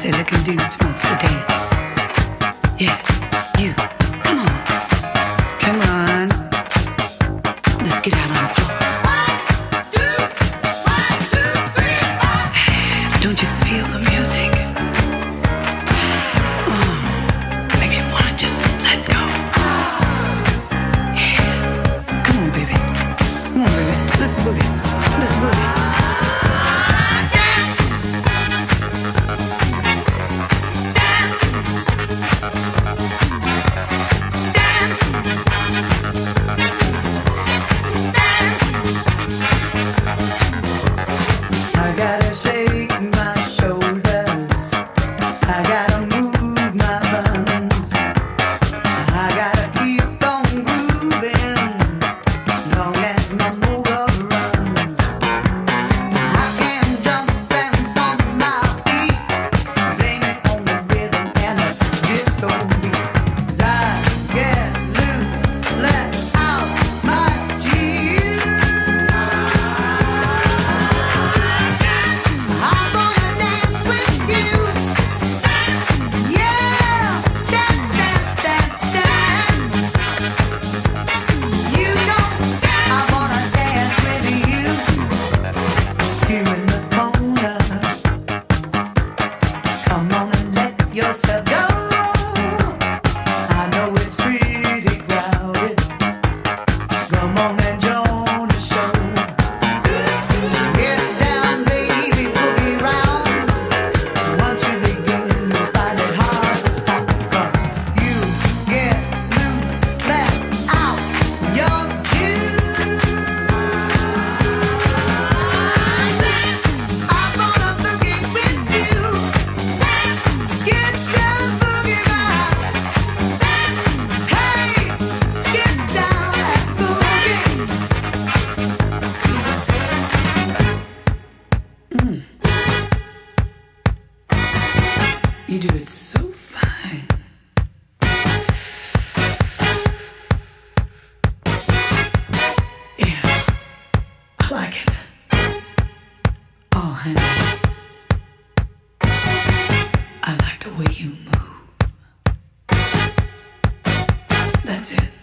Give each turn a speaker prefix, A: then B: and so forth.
A: silly-looking dudes wants to dance. Yeah, you, come on, come on. Let's get out on the floor.
B: 1, 2, 3, 4.
A: Don't you feel the music? Oh, makes you wanna just let go. Yeah, come on, baby. Come on, baby. Let's boogie. Let's boogie.
C: I gotta shake my shoulders, I gotta move my buns, I gotta keep on grooving, long as my motor runs. I can jump and stomp my feet, blame it on the rhythm and the disco beat. 'Cause I get loose, let out my juice. I'm gonna dance with you. Yeah, dance, dance, dance, dance. You know I wanna dance with you. You in the corner. Come on and let yourself go. I know it's pretty crowded. Come on and join the show. Get down, baby, boogie round. Once you begin, you'll find it hard to stop. 'Cause you get loose, let out your juice. I'm gonna boogie with you. Get down, boogie round. Hey, get down and boogie.
A: You do it so fine. Yeah, I like it. Oh, honey, I like the way you move. That's it.